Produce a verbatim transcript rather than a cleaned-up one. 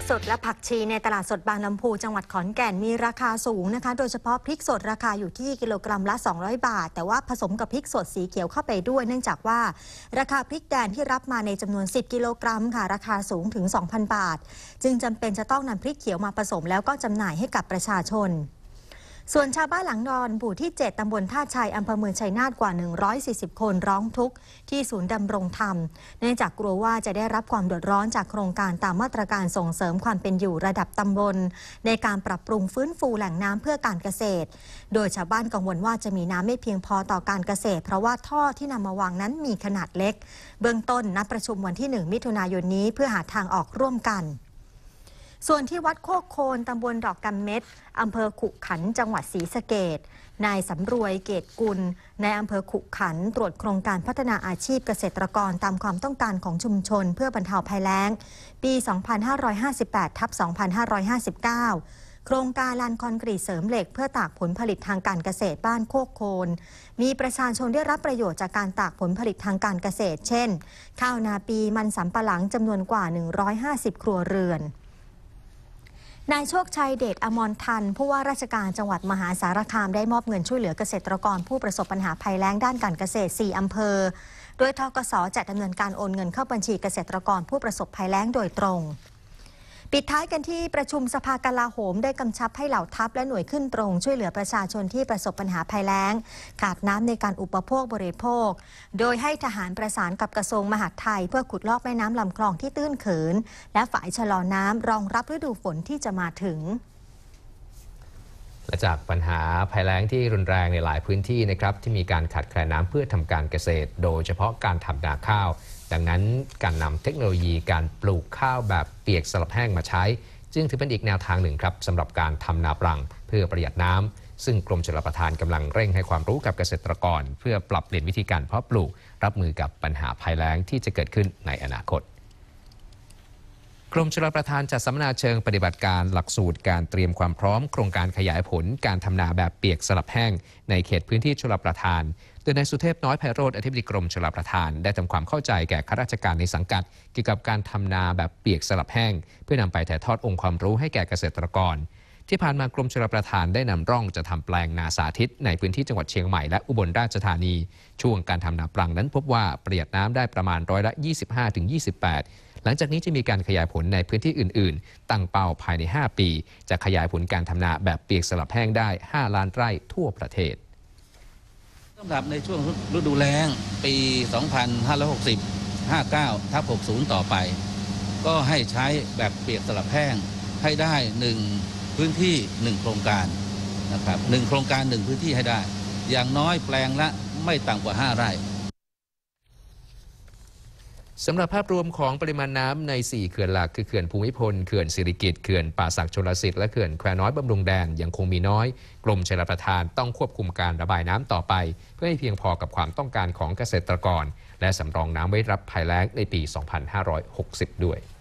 สดและผักชีในตลาดสดบางลำพูจังหวัดขอนแก่นมีราคาสูงนะคะโดยเฉพาะพริกสดราคาอยู่ที่กิโลกรัมละสองร้อยบาทแต่ว่าผสมกับพริกสดสีเขียวเข้าไปด้วยเนื่องจากว่าราคาพริกแดงที่รับมาในจำนวนสิบกิโลกรัมค่ะราคาสูงถึง สองพัน บาทจึงจำเป็นจะต้องนำพริกเขียวมาผสมแล้วก็จำหน่ายให้กับประชาชนส่วนชาวบ้านหลังดอนหมู่ที่เจ็ดตำบลท่าชัยอำเภอเมืองชัยนาทกว่าหนึ่งร้อยสี่สิบคนร้องทุกข์ที่ศูนย์ดำรงธรรมเนื่องจากกลัวว่าจะได้รับความเดือดร้อนจากโครงการตามมาตรการส่งเสริมความเป็นอยู่ระดับตำบลในการปรับปรุงฟื้นฟูแหล่งน้ำเพื่อการเกษตรโดยชาวบ้านกังวลว่าจะมีน้ำไม่เพียงพอต่อการเกษตรเพราะว่าท่อที่นำมาวางนั้นมีขนาดเล็กเบื้องต้นนัดประชุมวันที่หนึ่งมิถุนายนนี้เพื่อหาทางออกร่วมกันส่วนที่วัดโคกโคนตำบลดอกกำเม็ดอำเภอขุขันธ์จังหวัดศรีสะเกษนายสำรวยเกตกุลในอำเภอขุขันธ์ตรวจโครงการพัฒนาอาชีพเกษตรกรตามความต้องการของชุมชนเพื่อบรรเทาภัยแล้งปี สองพันห้าร้อยห้าสิบแปด ทับ สองพันห้าร้อยห้าสิบเก้า โครงการลานคอนกรีตเสริมเหล็กเพื่อตากผลผลิตทางการเกษตรบ้านโคกโคนมีประชาชนได้รับประโยชน์จากการตากผลผลิตทางการเกษตรเช่นข้าวนาปีมันสำปะหลังจำนวนกว่าหนึ่งร้อยห้าสิบครัวเรือนนายโชคชัยเดชอมรทันผู้ว่าราชการจังหวัดมหาสารคามได้มอบเงินช่วยเหลือเกษตรกรผู้ประสบปัญหาภัยแล้งด้านการเกษตรสี่อำเภอโดยธกส.จะดำเนินการโอนเงินเข้าบัญชีเกษตรกรผู้ประสบภัยแล้งโดยตรงปิดท้ายกันที่ประชุมสภากลาโหมได้กำชับให้เหล่าทัพและหน่วยขึ้นตรงช่วยเหลือประชาชนที่ประสบปัญหาภัยแล้งขาดน้ำในการอุปโภคบริโภคโดยให้ทหารประสานกับกระทรวงมหาดไทยเพื่อขุดลอกแม่น้ำลำคลองที่ตื้นเขินและฝายชะลอน้ำรองรับฤดูฝนที่จะมาถึงและจากปัญหาภัยแล้งที่รุนแรงในหลายพื้นที่นะครับที่มีการขาดแคลนน้ำเพื่อทำการเกษตรโดยเฉพาะการทำนาข้าวดังนั้นการนำเทคโนโลยีการปลูกข้าวแบบเปียกสลับแห้งมาใช้จึงถือเป็นอีกแนวทางหนึ่งครับสำหรับการทำนาปรังเพื่อประหยัดน้ำซึ่งกรมชลประทานกำลังเร่งให้ความรู้กับเกษตรกรเพื่อปรับเปลี่ยนวิธีการเพาะปลูกรับมือกับปัญหาภัยแล้งที่จะเกิดขึ้นในอนาคตกรมชลประทานจัดสัมมนาเชิงปฏิบัติการหลักสูตรการเตรียมความพร้อมโครงการขยายผลการทำนาแบบเปียกสลับแห้งในเขตพื้นที่ชลประทานโดยนายสุเทพน้อยไพโรจน์อธิบดีกรมชลประทานได้ทำความเข้าใจแก่ข้าราชการในสังกัดเกี่ยวกับการทำนาแบบเปียกสลับแห้งเพื่อนำไปถ่ายทอดองค์ความรู้ให้แก่เกษตรกรที่ผ่านมากรมชลประทานได้นำร่องจะทำแปลงนาสาธิตในพื้นที่จังหวัดเชียงใหม่และอุบลราชธานีช่วงการทำนาปรังนั้นพบว่าประหยัดน้ำได้ประมาณร้อยละ ยี่สิบห้าถึงยี่สิบแปด หลังจากนี้จะมีการขยายผลในพื้นที่อื่นๆตั้งเป้าภายในห้าปีจะขยายผลการทำนาแบบเปียกสลับแห้งได้ห้าล้านไร่ทั่วประเทศสำหรับในช่วงฤดูแล้งปี สองพันห้าร้อยหกสิบ ห้าสิบเก้า ทับ หกสิบ ต่อไปก็ให้ใช้แบบเปียกสลับแห้งให้ได้หนึ่งพื้นที่หนึ่งโครงการนะครับหนึ่งโครงการหนึ่งพื้นที่ให้ได้อย่างน้อยแปลงละไม่ต่ำกว่าห้าไร่สำหรับภาพรวมของปริมาณน้ำในสี่เขื่อนหลักคือเขื่อนภูมิพลเขื่อนสิริกิติ์เขื่อนป่าสักชลสิทธิ์และเขื่อนแควน้อยบำรุงแดนยังคงมีน้อยกรมชลประทานต้องควบคุมการระบายน้ำต่อไปเพื่อให้เพียงพอกับความต้องการของเกษตรกรและสำรองน้ำไว้รับภัยแล้งในปี สองพันห้าร้อยหกสิบ ด้วย